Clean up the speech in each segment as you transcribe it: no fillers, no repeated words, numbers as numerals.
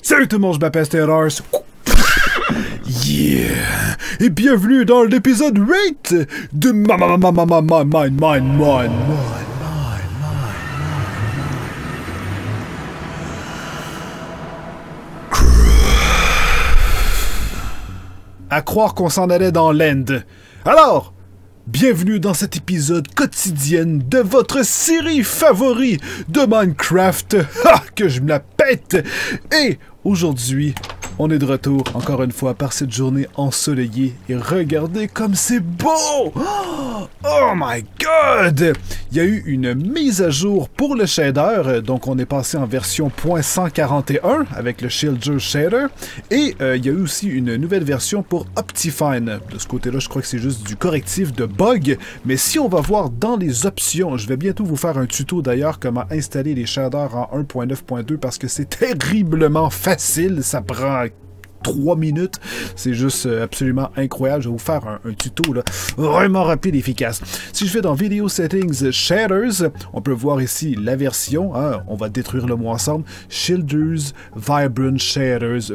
Salut tout le monde, je m'appelle Stellars. Yeah! Et bienvenue dans l'épisode 8 de À croire qu'on s'en allait dans l'End. Alors, bienvenue dans cet épisode quotidien de votre série favorite de Minecraft. Ha! Que je me la pète! Et aujourd'hui, on est de retour, encore une fois, par cette journée ensoleillée. Et regardez comme c'est beau! Oh my god! Il y a eu une mise à jour pour le shader. Donc, on est passé en version .141 avec le Shielder Shader. Et il y a eu aussi une nouvelle version pour Optifine. De ce côté-là, je crois que c'est juste du correctif de bug. Mais si on va voir dans les options, je vais bientôt vous faire un tuto d'ailleurs comment installer les shaders en 1.9.2 parce que c'est terriblement facile. Ça prend 3 minutes, c'est juste absolument incroyable. Je vais vous faire un tuto là, vraiment rapide et efficace. Si je vais dans Video Settings Shaders, on peut voir ici la version, hein, on va détruire le mot ensemble, Shielders Vibrant Shaders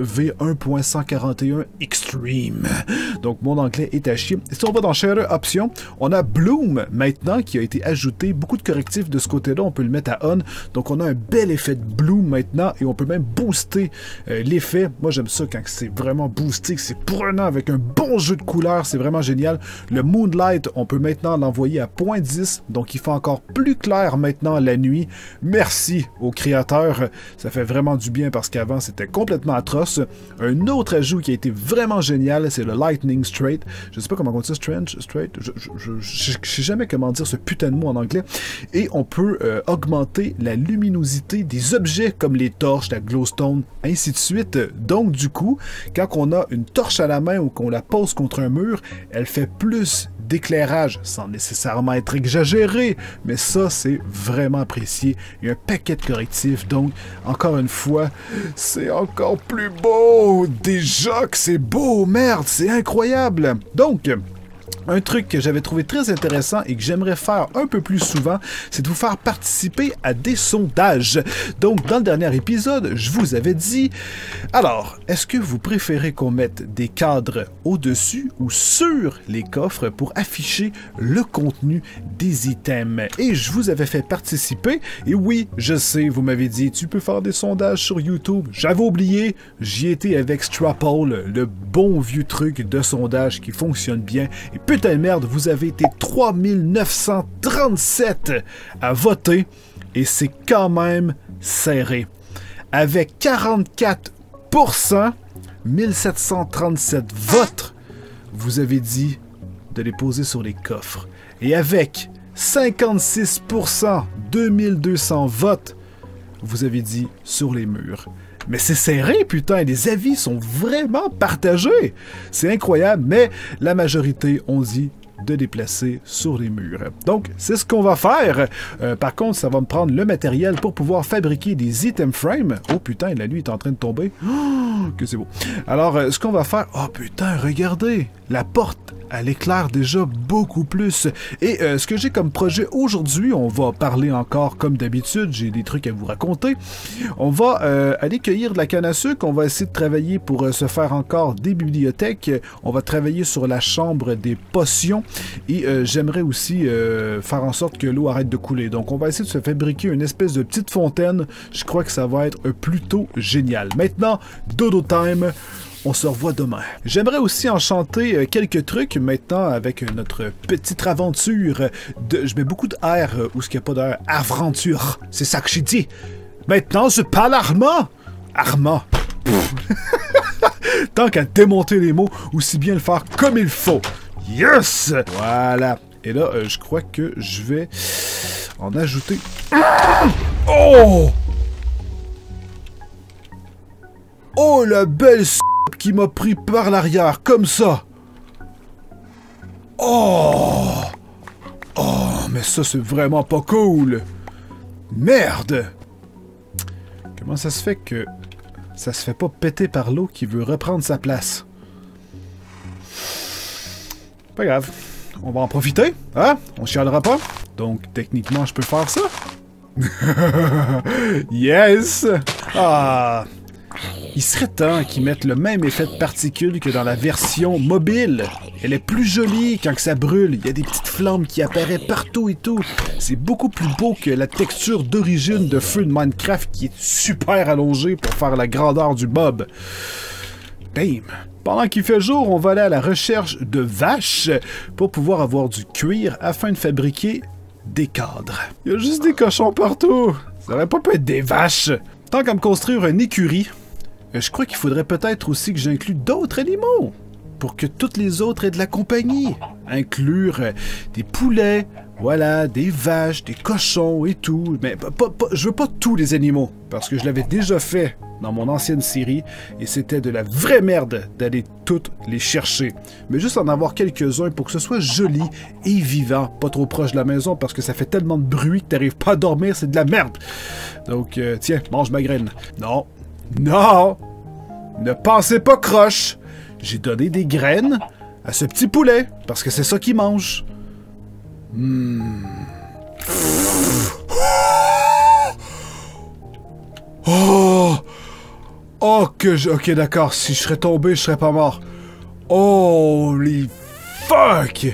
V1.141 Extreme. Donc mon anglais est à chier. Et si on va dans Shader Options, on a Bloom maintenant qui a été ajouté, beaucoup de correctifs de ce côté-là, on peut le mettre à on, donc on a un bel effet de Bloom maintenant et on peut même booster l'effet. Moi j'aime ça quand c'est vraiment boosté, c'est prenant avec un bon jeu de couleurs, c'est vraiment génial. Le Moonlight, on peut maintenant l'envoyer à 0.10, donc il fait encore plus clair maintenant la nuit. Merci aux créateurs, ça fait vraiment du bien parce qu'avant c'était complètement atroce. Un autre ajout qui a été vraiment génial, c'est le Lightning Straight. Je sais pas comment on dit ça, Straight, je sais jamais comment dire ce putain de mot en anglais. Et on peut augmenter la luminosité des objets comme les torches, la glowstone, ainsi de suite. Donc du coup, quand on a une torche à la main ou qu'on la pose contre un mur, elle fait plus d'éclairage, sans nécessairement être exagéré, mais ça, c'est vraiment apprécié. Il y a un paquet de correctifs, donc, encore une fois, c'est encore plus beau! Déjà que c'est beau, merde, c'est incroyable! Donc, un truc que j'avais trouvé très intéressant et que j'aimerais faire un peu plus souvent, c'est de vous faire participer à des sondages. Donc, dans le dernier épisode, je vous avais dit, alors, est-ce que vous préférez qu'on mette des cadres au-dessus ou sur les coffres pour afficher le contenu des items? Et je vous avais fait participer, et oui, je sais, vous m'avez dit, tu peux faire des sondages sur YouTube. J'avais oublié, j'y étais avec Strapole, le bon vieux truc de sondage qui fonctionne bien. Et putain de merde, vous avez été 3937 à voter et c'est quand même serré. Avec 44%, 1737 votes, vous avez dit de les poser sur les coffres. Et avec 56%, 2200 votes, vous avez dit sur les murs. Mais c'est serré, putain, les avis sont vraiment partagés. C'est incroyable, mais la majorité ont dit de les placer sur les murs. Donc, c'est ce qu'on va faire. Par contre, ça va me prendre le matériel pour pouvoir fabriquer des item frames. Oh putain, la nuit est en train de tomber. Oh, que c'est beau. Alors, ce qu'on va faire... Oh putain, regardez! La porte, elle éclaire déjà beaucoup plus. Et ce que j'ai comme projet aujourd'hui, on va parler encore comme d'habitude, j'ai des trucs à vous raconter. On va aller cueillir de la canne à sucre, on va essayer de travailler pour se faire encore des bibliothèques. On va travailler sur la chambre des potions. Et j'aimerais aussi faire en sorte que l'eau arrête de couler. Donc on va essayer de se fabriquer une espèce de petite fontaine. Je crois que ça va être plutôt génial. Maintenant, dodo time. On se revoit demain. J'aimerais aussi enchanter quelques trucs maintenant avec notre petite aventure de... Je mets beaucoup de R où ce qu'il n'y a pas d'air. Aventure. C'est ça que j'ai dit. Maintenant, je parle Armand. Armand. Tant qu'à démonter les mots, aussi bien le faire comme il faut. Yes! Voilà. Et là, je crois que je vais en ajouter... Oh! Oh, la belle qui m'a pris par l'arrière, comme ça! Oh! Oh, mais ça, c'est vraiment pas cool! Merde! Comment ça se fait que ça se fait pas péter par l'eau qui veut reprendre sa place? Pas grave. On va en profiter, hein? On chialera pas. Donc, techniquement, je peux faire ça. Yes! Ah! Il serait temps qu'ils mettent le même effet de particules que dans la version mobile. Elle est plus jolie quand que ça brûle. Il y a des petites flammes qui apparaissent partout et tout. C'est beaucoup plus beau que la texture d'origine de feu de Minecraft qui est super allongée pour faire la grandeur du mob. Damn! Pendant qu'il fait jour, on va aller à la recherche de vaches pour pouvoir avoir du cuir afin de fabriquer des cadres. Il y a juste des cochons partout. Ça aurait pas pu être des vaches. Tant qu'à me construire une écurie, je crois qu'il faudrait peut-être aussi que j'inclue d'autres animaux pour que toutes les autres aient de la compagnie. Inclure des poulets, voilà, des vaches, des cochons et tout. Mais je veux pas tous les animaux, parce que je l'avais déjà fait dans mon ancienne série, et c'était de la vraie merde d'aller toutes les chercher. Mais juste en avoir quelques-uns pour que ce soit joli et vivant, pas trop proche de la maison, parce que ça fait tellement de bruit que t'arrives pas à dormir, c'est de la merde. Donc, tiens, mange ma graine. Non, non, ne pensez pas croche. J'ai donné des graines à ce petit poulet, parce que c'est ça qu'il mange. Oh! Oh, ok, d'accord, si je serais tombé, je serais pas mort. Holy fuck!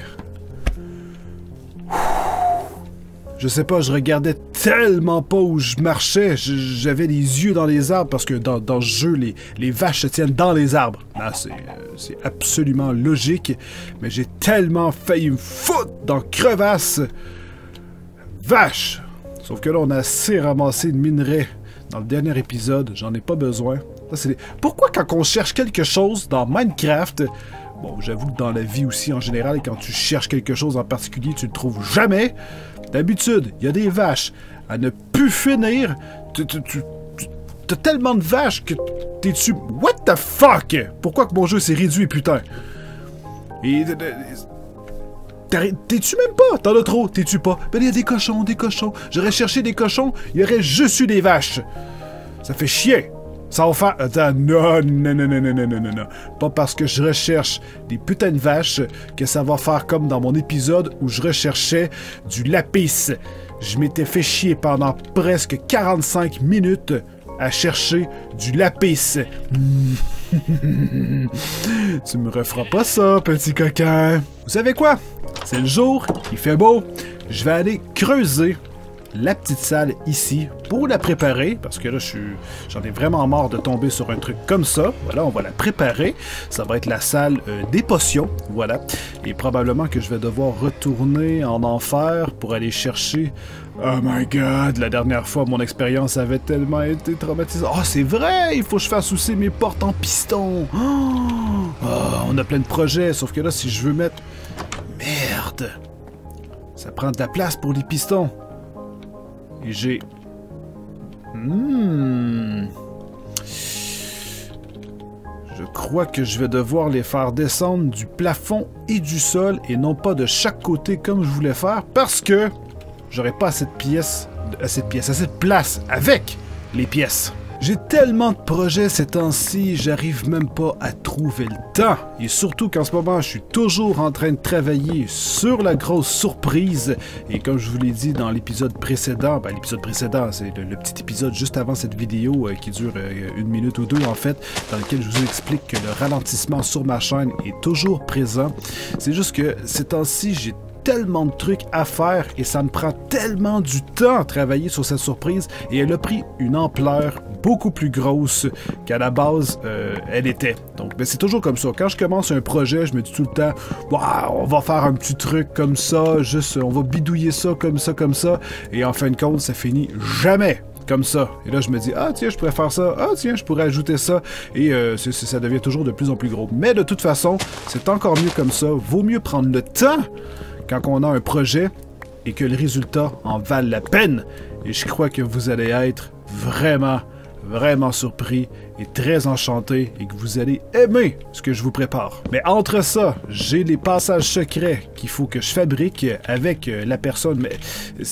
Je sais pas, je regardais tellement pas où je marchais. J'avais les yeux dans les arbres parce que dans ce jeu, les vaches se tiennent dans les arbres. Là, c'est absolument logique, mais j'ai tellement failli me foutre dans crevasse. Vache! Sauf que là, on a assez ramassé de minerais dans le dernier épisode. J'en ai pas besoin. Pourquoi quand on cherche quelque chose dans Minecraft... Bon, j'avoue que dans la vie aussi, en général, quand tu cherches quelque chose en particulier, tu le trouves jamais. D'habitude, il y a des vaches à ne plus finir. T'as tellement de vaches que t'es dessus... What the fuck? Pourquoi que mon jeu s'est réduit, putain? Et... T'es-tu même pas? T'en as trop, t'es-tu pas? Ben, il y a des cochons, des cochons. J'aurais cherché des cochons, il y aurait juste eu des vaches. Ça fait chier. Ça va faire... Attends, non. Pas parce que je recherche des putains de vaches que ça va faire comme dans mon épisode où je recherchais du lapis. Je m'étais fait chier pendant presque 45 minutes à chercher du lapis. Tu me referas pas ça, petit coquin. Vous savez quoi? C'est le jour, il fait beau. Je vais aller creuser la petite salle ici pour la préparer, parce que là, j'en ai vraiment marre de tomber sur un truc comme ça. Voilà, on va la préparer. Ça va être la salle des potions, voilà. Et probablement que je vais devoir retourner en enfer pour aller chercher... Oh my god, la dernière fois, mon expérience avait tellement été traumatisante. Oh, c'est vrai, il faut que je fasse aussi mes portes en piston. Oh, on a plein de projets, sauf que là, si je veux mettre... Merde! Ça prend de la place pour les pistons. Et j'ai... Je crois que je vais devoir les faire descendre du plafond et du sol et non pas de chaque côté comme je voulais faire parce que j'aurais pas assez de place avec les pièces. J'ai tellement de projets ces temps-ci, j'arrive même pas à trouver le temps. Et surtout qu'en ce moment, je suis toujours en train de travailler sur la grosse surprise. Et comme je vous l'ai dit dans l'épisode précédent, c'est le petit épisode juste avant cette vidéo qui dure 1 minute ou 2 en fait, dans lequel je vous explique que le ralentissement sur ma chaîne est toujours présent. C'est juste que ces temps-ci, j'ai tellement de trucs à faire et ça me prend tellement du temps à travailler sur cette surprise et elle a pris une ampleur beaucoup plus grosse qu'à la base elle était. Donc ben, c'est toujours comme ça. Quand je commence un projet, je me dis tout le temps wow, on va faire un petit truc comme ça, juste on va bidouiller ça comme ça et en fin de compte ça finit jamais comme ça. Et là, je me dis, ah tiens, je pourrais faire ça. Ah tiens, je pourrais ajouter ça. Et ça devient toujours de plus en plus gros. Mais de toute façon, c'est encore mieux comme ça. Vaut mieux prendre le temps quand on a un projet et que le résultat en vale la peine. Et je crois que vous allez être vraiment, vraiment surpris et très enchanté et que vous allez aimer ce que je vous prépare. Mais entre ça, j'ai les passages secrets qu'il faut que je fabrique avec la personne. Mais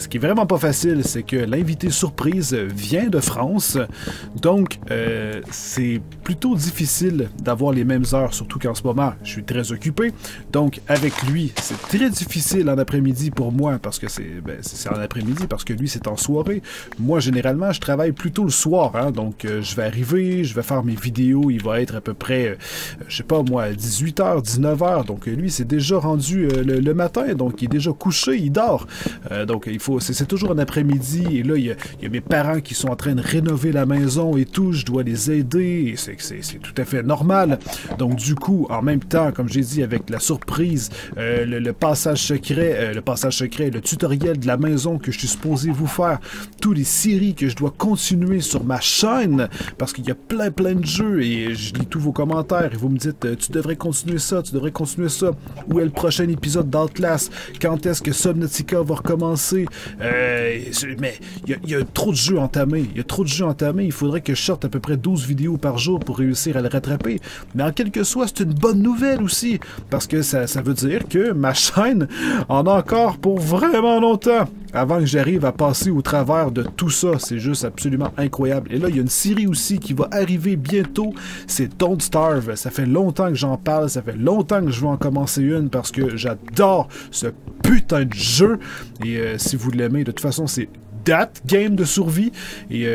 ce qui est vraiment pas facile, c'est que l'invité surprise vient de France, donc c'est plutôt difficile d'avoir les mêmes heures, surtout qu'en ce moment, je suis très occupé. Donc, avec lui, c'est très difficile en après-midi pour moi, parce que c'est en après-midi, parce que lui, c'est en soirée. Moi, généralement, je travaille plutôt le soir, hein, donc je vais arriver, je vais faire mes vidéos, il va être à peu près, je sais pas moi, 18h, 19h, donc lui, c'est déjà rendu le matin, donc il est déjà couché, il dort. Donc, c'est toujours un après-midi, et là, il y a mes parents qui sont en train de rénover la maison et tout, je dois les aider, et c'est tout à fait normal. Donc, du coup, en même temps, comme j'ai dit, avec la surprise, le passage secret, le tutoriel de la maison que je suis supposé vous faire, toutes les séries que je dois continuer sur ma chaîne, parce qu'il y a plein de jeux, et je lis tous vos commentaires, et vous me dites, tu devrais continuer ça, où est le prochain épisode d'Outlast, quand est-ce que Subnautica va recommencer, mais il y a trop de jeux entamés, il faudrait que je sorte à peu près 12 vidéos par jour pour réussir à le rattraper, mais en quelque soit, c'est une bonne nouvelle aussi, parce que ça veut dire que ma chaîne en a encore pour vraiment longtemps, avant que j'arrive à passer au travers de tout ça. C'est juste absolument incroyable. Et là, il y a une série aussi qui va arriver bientôt, c'est Don't Starve. Ça fait longtemps que j'en parle, ça fait longtemps que je veux en commencer une, parce que j'adore ce putain de jeu, et si vous l'aimez, de toute façon, c'est that game de survie, et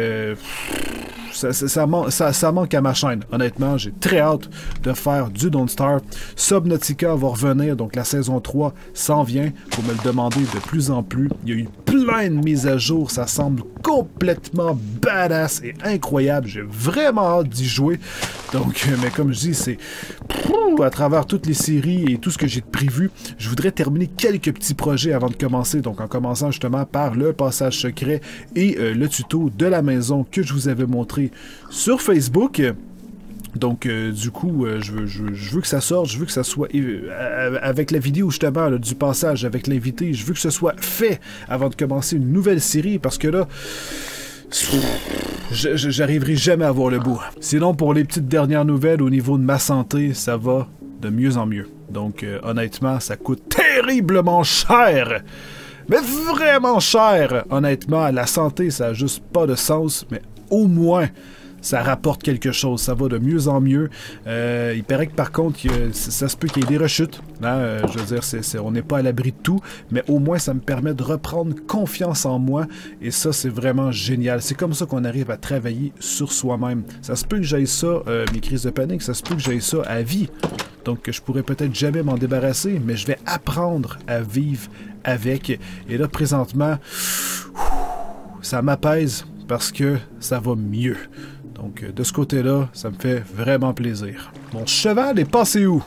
ça manque à ma chaîne. Honnêtement, j'ai très hâte de faire du Don't Starve. Subnautica va revenir, donc la saison 3 s'en vient. Faut me le demander de plus en plus. Il y a eu plein de mises à jour, ça semble complètement badass et incroyable. J'ai vraiment hâte d'y jouer. Donc, mais comme je dis, c'est à travers toutes les séries et tout ce que j'ai prévu, je voudrais terminer quelques petits projets avant de commencer. Donc, en commençant justement par le passage secret et le tuto de la maison que je vous avais montré sur Facebook. Donc, du coup, je veux que ça sorte, je veux que ça soit avec la vidéo justement là, du passage avec l'invité, je veux que ce soit fait avant de commencer une nouvelle série, parce que là, j'arriverai jamais à voir le bout. Sinon, pour les petites dernières nouvelles au niveau de ma santé, ça va de mieux en mieux. Donc, honnêtement, ça coûte terriblement cher. Mais vraiment cher, honnêtement. La santé, ça n'a juste pas de sens, mais au moins, ça rapporte quelque chose, ça va de mieux en mieux. Il paraît que par contre, ça se peut qu'il y ait des rechutes. Hein? Je veux dire, on n'est pas à l'abri de tout, mais au moins ça me permet de reprendre confiance en moi, et ça, c'est vraiment génial. C'est comme ça qu'on arrive à travailler sur soi-même. Ça se peut que j'aille ça, mes crises de panique, ça se peut que j'aille ça à vie. Donc, je pourrais peut-être jamais m'en débarrasser, mais je vais apprendre à vivre avec. Et là, présentement, ça m'apaise parce que ça va mieux. Donc, de ce côté-là, ça me fait vraiment plaisir. Mon cheval est passé où?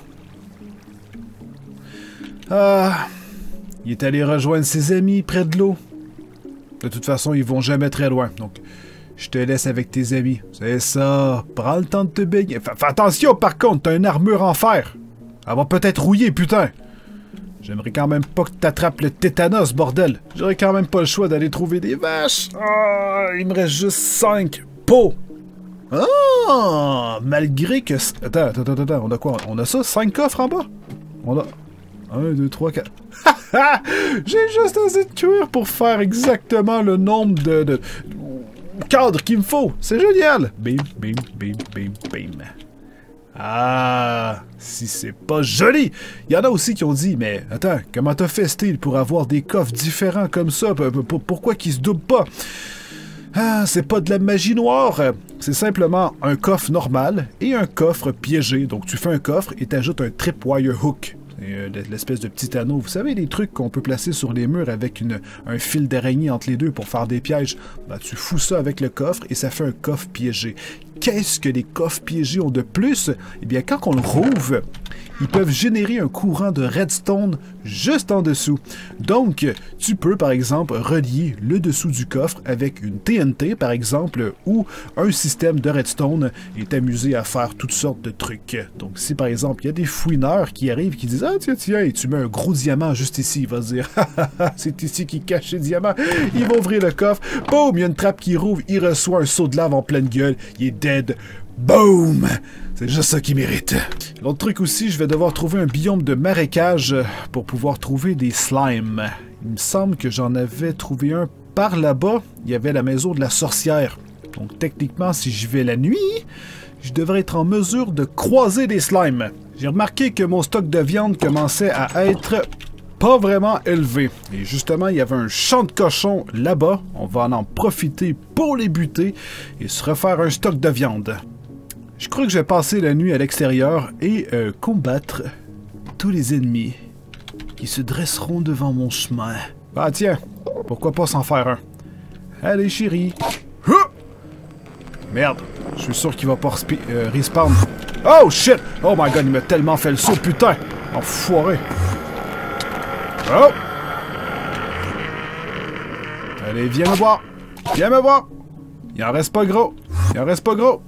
Ah, il est allé rejoindre ses amis près de l'eau. De toute façon, ils vont jamais très loin. Donc, je te laisse avec tes amis. C'est ça. Prends le temps de te baigner. Fais attention, par contre, t'as une armure en fer. Elle va peut-être rouiller, putain. J'aimerais quand même pas que t'attrapes le tétanos, bordel. J'aurais quand même pas le choix d'aller trouver des vaches. Ah, il me reste juste 5 pots. Ah! Malgré que... Attends, on a quoi? On a ça? 5 coffres en bas? On a... 1, 2, 3, 4... J'ai juste assez de cuir pour faire exactement le nombre de cadres qu'il me faut. C'est génial! Bim, bim, bim, bim, bim. Ah! Si c'est pas joli! Il y en a aussi qui ont dit, mais attends, comment t'as fait, Steel, pour avoir des coffres différents comme ça? Pourquoi qu'ils se doublent pas? Ah, c'est pas de la magie noire, c'est simplement un coffre normal et un coffre piégé. Donc tu fais un coffre et t'ajoutes un tripwire hook. L'espèce de petit anneau. Vous savez, les trucs qu'on peut placer sur les murs avec un fil d'araignée entre les deux pour faire des pièges. Ben, tu fous ça avec le coffre et ça fait un coffre piégé. Qu'est-ce que les coffres piégés ont de plus? Eh bien, quand on le rouvre, ils peuvent générer un courant de redstone juste en dessous. Donc, tu peux, par exemple, relier le dessous du coffre avec une TNT, par exemple, ou un système de redstone et t'amuser à faire toutes sortes de trucs. Donc, si, par exemple, il y a des fouineurs qui arrivent, qui disent « Ah, tiens, et tu mets un gros diamant juste ici. » Il va se dire « C'est ici qu'il cache les diamants. » Il va ouvrir le coffre. Boum! Il y a une trappe qui rouvre. Il reçoit un saut de lave en pleine gueule. Il est dead. Boom! C'est juste ça qui mérite. L'autre truc aussi, je vais devoir trouver un biome de marécage pour pouvoir trouver des slimes. Il me semble que j'en avais trouvé un par là-bas. Il y avait la maison de la sorcière. Donc techniquement, si j'y vais la nuit, je devrais être en mesure de croiser des slimes. J'ai remarqué que mon stock de viande commençait à être pas vraiment élevé. Et justement, il y avait un champ de cochons là-bas. On va en profiter pour les buter et se refaire un stock de viande. Je crois que je vais passer la nuit à l'extérieur et combattre tous les ennemis qui se dresseront devant mon chemin. Ah tiens, pourquoi pas s'en faire un? Allez chérie. Merde, je suis sûr qu'il va pas respawn. Oh shit! Oh my god, il m'a tellement fait le saut, putain! Enfoiré! Oh! Allez, viens me voir! Viens me voir! Il en reste pas gros! Il en reste pas gros!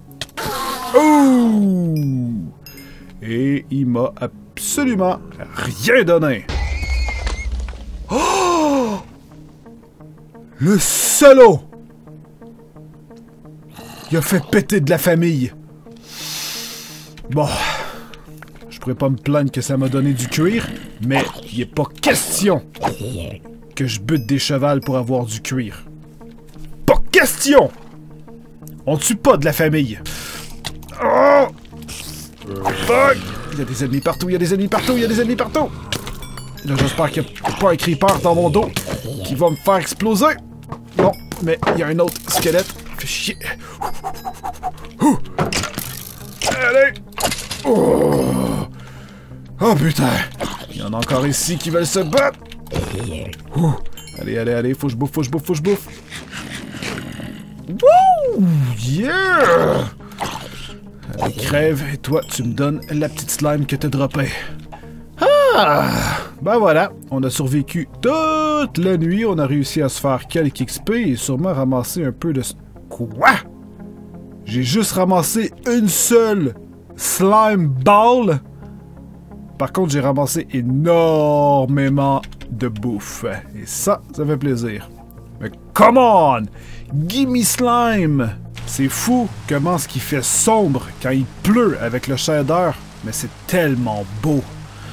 Ouh! Et il m'a absolument rien donné! Oh! Le salaud! Il a fait péter de la famille. Bon. Je pourrais pas me plaindre que ça m'a donné du cuir, mais il est pas question que je bute des chevals pour avoir du cuir. Pas question! On tue pas de la famille. Oh! Fuck! Il y a des ennemis partout, il y a des ennemis partout, il y a des ennemis partout! Là, j'espère qu'il n'y a pas un creeper dans mon dos qui va me faire exploser. Non, mais il y a un autre squelette. Fait chier. Allez! Oh! Oh putain! Il y en a encore ici qui veulent se battre! Allez, allez, allez, faut que je bouffe, faut que je bouffe, faut que je bouffe! Wouh! Yeah! Allez, crève, et toi, tu me donnes la petite slime que t'as droppée. Ah! Ben voilà, on a survécu toute la nuit, on a réussi à se faire quelques XP et sûrement ramasser un peu de... Quoi? J'ai juste ramassé une seule slime ball. Par contre, j'ai ramassé énormément de bouffe. Et ça fait plaisir. Mais come on! Gimme slime! C'est fou comment ce qui fait sombre quand il pleut avec le shader. Mais c'est tellement beau.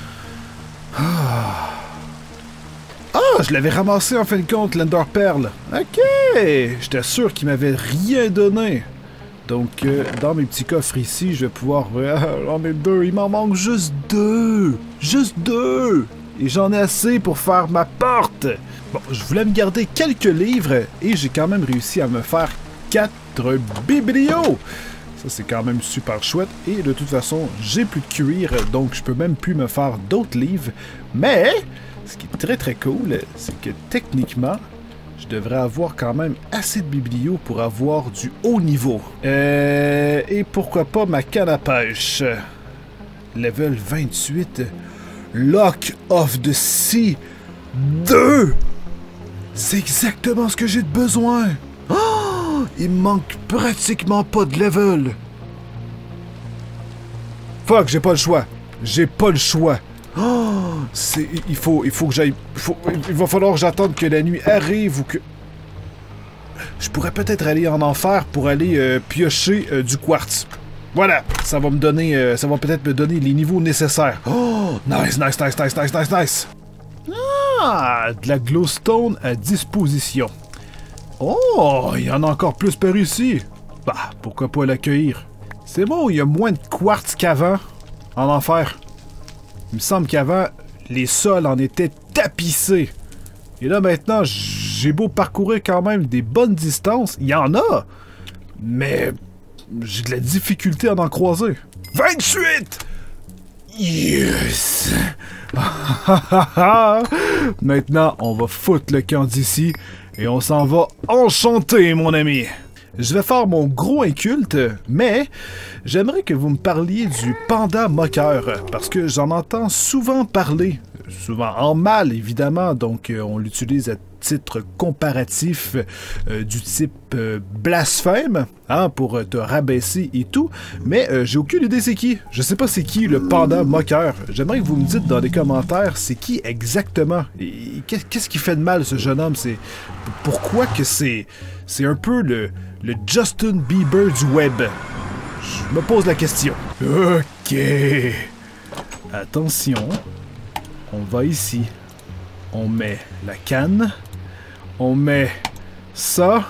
Ah, je l'avais ramassé en fin de compte, l'Ender Pearl. Ok! J'étais sûr qu'il m'avait rien donné. Donc, dans mes petits coffres ici, je vais pouvoir... j'en ai deux, il m'en manque juste deux! Juste deux! Et j'en ai assez pour faire ma porte! Bon, je voulais me garder quelques livres, et j'ai quand même réussi à me faire 4 biblios! Ça, c'est quand même super chouette. Et de toute façon, j'ai plus de cuir, donc je peux même plus me faire d'autres livres. Mais, ce qui est très très cool, c'est que techniquement, je devrais avoir quand même assez de biblios pour avoir du haut niveau. Et pourquoi pas ma canne à pêche. Level 28. Lock of the Sea 2. C'est exactement ce que j'ai de besoin. Oh, il me manque pratiquement pas de level. Fuck, j'ai pas le choix. J'ai pas le choix. Oh, il faut que j'aille... Il va falloir que j'attende que la nuit arrive ou que... Je pourrais peut-être aller en enfer pour aller piocher du quartz. Voilà, ça va me donner... ça va peut-être me donner les niveaux nécessaires. Oh, nice, nice, nice, nice, nice, nice, nice. Ah, de la glowstone à disposition. Oh, il y en a encore plus par ici. Bah, pourquoi pas l'accueillir? C'est bon, il y a moins de quartz qu'avant en enfer. Il me semble qu'avant, les sols en étaient tapissés. Et là, maintenant, j'ai beau parcourir quand même des bonnes distances. Il y en a, mais j'ai de la difficulté à en croiser. 28! Yes! Maintenant, on va foutre le camp d'ici et on s'en va enchanter, mon ami. Je vais faire mon gros inculte, mais j'aimerais que vous me parliez du panda moqueur, parce que j'en entends souvent parler, souvent en mal évidemment, donc on l'utilise à titre comparatif du type blasphème, hein, pour te rabaisser et tout, mais j'ai aucune idée c'est qui. Je sais pas c'est qui le panda moqueur. J'aimerais que vous me dites dans les commentaires c'est qui exactement. Qu'est-ce qui fait de mal ce jeune homme? C'est pourquoi que c'est un peu le Justin Bieber du web. Je me pose la question. Ok. Attention. On va ici. On met la canne. On met ça.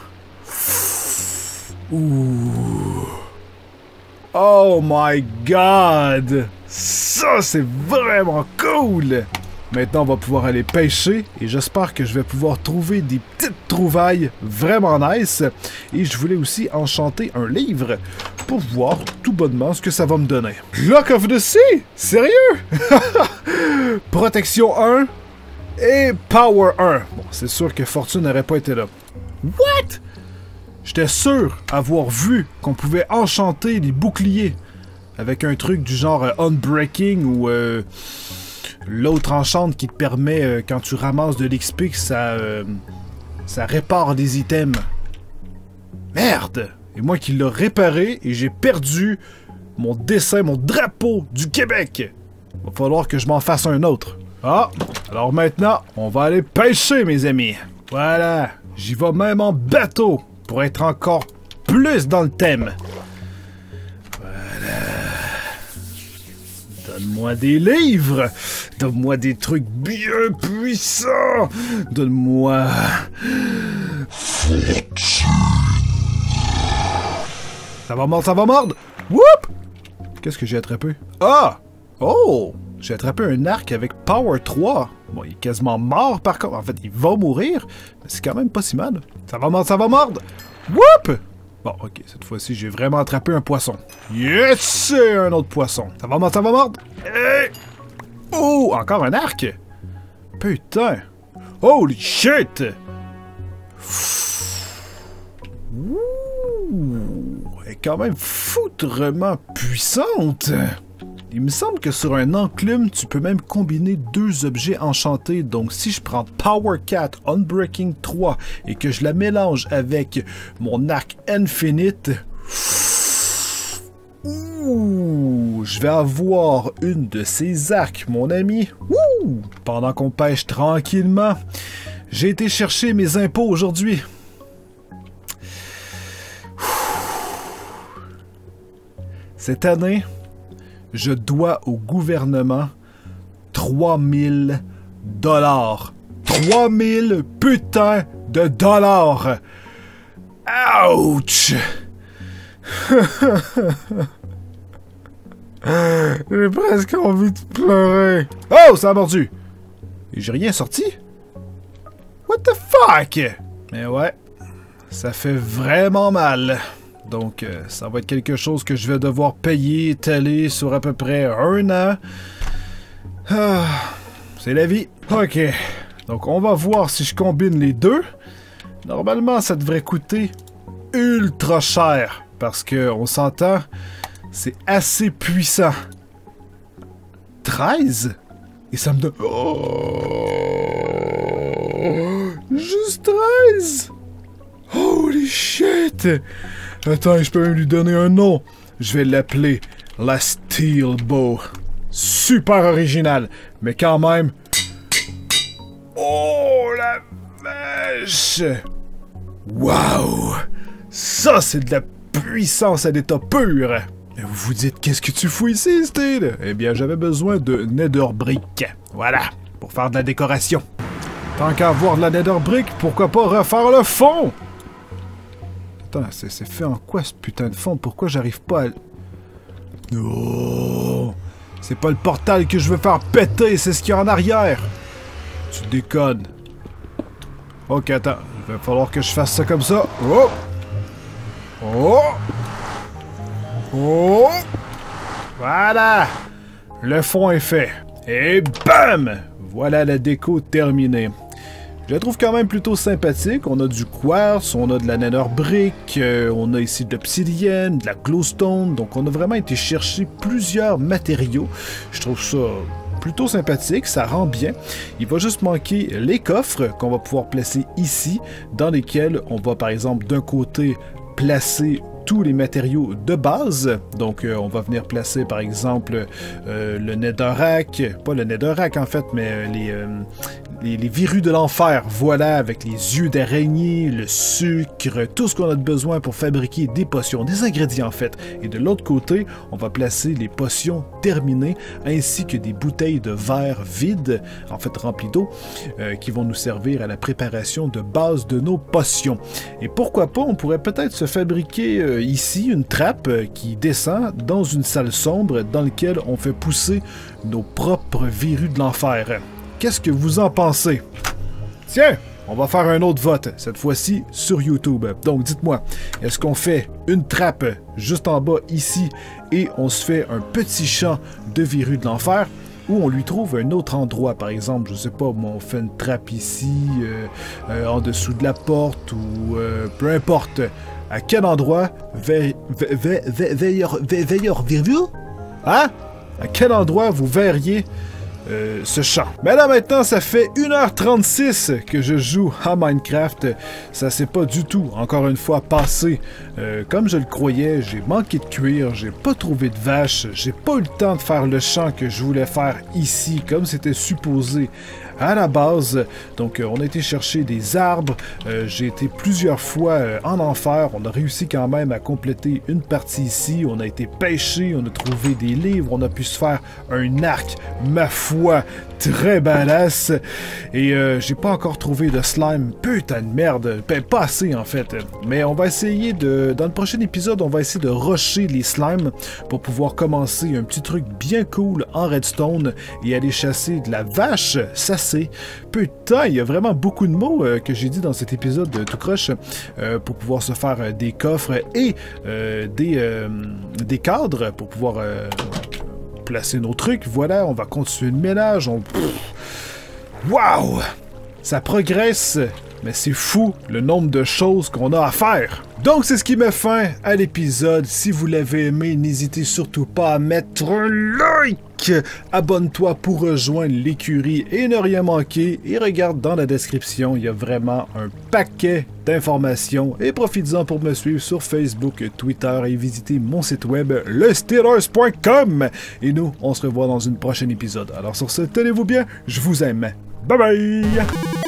Ouh. Oh my god! Ça, c'est vraiment cool! Maintenant, on va pouvoir aller pêcher et j'espère que je vais pouvoir trouver des petites trouvailles vraiment nice. Et je voulais aussi enchanter un livre pour voir tout bonnement ce que ça va me donner. Lock of the Sea? Sérieux? Protection 1 et Power 1. Bon, c'est sûr que Fortune n'aurait pas été là. What? J'étais sûr avoir vu qu'on pouvait enchanter les boucliers avec un truc du genre Unbreaking ou l'autre enchante qui te permet, quand tu ramasses de l'XP, que ça répare des items. Merde! Et moi qui l'ai réparé et j'ai perdu mon dessin, mon drapeau du Québec. Va falloir que je m'en fasse un autre. Ah! Alors maintenant, on va aller pêcher, mes amis. Voilà! J'y vais même en bateau pour être encore plus dans le thème. Voilà. Donne-moi des livres. Donne-moi des trucs bien puissants. Donne-moi... Ça va mordre, ça va mordre. Whoop! Qu'est-ce que j'ai attrapé? Ah! Oh! J'ai attrapé un arc avec Power 3. Bon, il est quasiment mort par contre. En fait, il va mourir. Mais c'est quand même pas si mal. Ça va mordre, ça va mordre. Whoop! Bon, ok, cette fois-ci, j'ai vraiment attrapé un poisson. Yes! C'est un autre poisson. Ça va mordre, ça va mordre. Hey! Oh! Encore un arc! Putain! Holy shit! Ouh! Elle est quand même foutrement puissante! Il me semble que sur un enclume, tu peux même combiner deux objets enchantés. Donc si je prends Power 4 Unbreaking 3 et que je la mélange avec mon arc Infinite, ouh, je vais avoir une de ces arcs, mon ami. Ouh, pendant qu'on pêche tranquillement, j'ai été chercher mes impôts aujourd'hui. Cette année, je dois au gouvernement 3000 $. 3000 putains de dollars! Ouch! J'ai presque envie de pleurer. Oh, ça a mordu! Et j'ai rien sorti? What the fuck? Mais ouais, ça fait vraiment mal. Donc, ça va être quelque chose que je vais devoir payer, étaler sur à peu près un an. Ah, c'est la vie. Ok. Donc, on va voir si je combine les deux. Normalement, ça devrait coûter ultra cher. Parce que, on s'entend, c'est assez puissant. 13? Et ça me donne... Oh! Juste 13? Holy shit! Attends, je peux même lui donner un nom. Je vais l'appeler la Steel Bow. Super original, mais quand même... Oh, la vache! Waouh! Ça, c'est de la puissance à l'état pur! Et vous vous dites, qu'est-ce que tu fous ici, Steel? Eh bien, j'avais besoin de Nether Brick. Voilà, pour faire de la décoration. Tant qu'à avoir de la Nether Brick, pourquoi pas refaire le fond? Attends, c'est fait en quoi ce putain de fond? Pourquoi j'arrive pas à... Oh! C'est pas le portal que je veux faire péter, c'est ce qu'il y a en arrière! Tu déconnes. Ok, attends. Il va falloir que je fasse ça comme ça. Oh! Oh! Oh! Voilà! Le fond est fait. Et bam! Voilà la déco terminée. Je la trouve quand même plutôt sympathique. On a du quartz, on a de la nether brick, on a ici de l'obsidienne, de la glowstone. Donc on a vraiment été chercher plusieurs matériaux. Je trouve ça plutôt sympathique, ça rend bien. Il va juste manquer les coffres qu'on va pouvoir placer ici, dans lesquels on va par exemple d'un côté placer tous les matériaux de base. Donc, on va venir placer, par exemple, le netherrack. Pas le netherrack, en fait, mais les virus de l'enfer, voilà, avec les yeux d'araignée, le sucre, tout ce qu'on a besoin pour fabriquer des potions, des ingrédients en fait. Et de l'autre côté, on va placer les potions terminées, ainsi que des bouteilles de verre vides, en fait remplies d'eau, qui vont nous servir à la préparation de base de nos potions. Et pourquoi pas, on pourrait peut-être se fabriquer ici une trappe qui descend dans une salle sombre dans laquelle on fait pousser nos propres virus de l'enfer. Qu'est-ce que vous en pensez? Tiens, on va faire un autre vote, cette fois-ci sur YouTube. Donc dites-moi, est-ce qu'on fait une trappe juste en bas ici et on se fait un petit champ de virus de l'enfer, ou on lui trouve un autre endroit, par exemple, je sais pas, on fait une trappe ici, en dessous de la porte, ou peu importe. À quel endroit verriez-vous? Hein? À quel endroit vous verriez ce champ? Mais là maintenant, ça fait 1h36 que je joue à Minecraft. Ça s'est pas du tout, encore une fois, passé comme je le croyais. J'ai manqué de cuir, j'ai pas trouvé de vache, j'ai pas eu le temps de faire le champ que je voulais faire ici, comme c'était supposé à la base. Donc on a été chercher des arbres, j'ai été plusieurs fois en enfer, on a réussi quand même à compléter une partie ici, on a été pêcher, on a trouvé des livres, on a pu se faire un arc, ma foi, très badass, et j'ai pas encore trouvé de slime, putain de merde, ben, pas assez en fait, mais on va essayer de, dans le prochain épisode, on va essayer de rusher les slimes pour pouvoir commencer un petit truc bien cool en redstone et aller chasser de la vache, ça putain, il y a vraiment beaucoup de mots que j'ai dit dans cet épisode de tout croche pour pouvoir se faire des coffres et des cadres pour pouvoir placer nos trucs. Voilà, on va continuer le ménage. Waouh! Ça progresse, mais c'est fou le nombre de choses qu'on a à faire. Donc c'est ce qui met fin à l'épisode. Si vous l'avez aimé, n'hésitez surtout pas à mettre un like. Abonne-toi pour rejoindre l'écurie et ne rien manquer. Et regarde dans la description, il y a vraiment un paquet d'informations. Et profites-en pour me suivre sur Facebook, Twitter et visiter mon site web, lesteelers.com. Et nous, on se revoit dans une prochaine épisode. Alors sur ce, tenez-vous bien, je vous aime. Bye bye!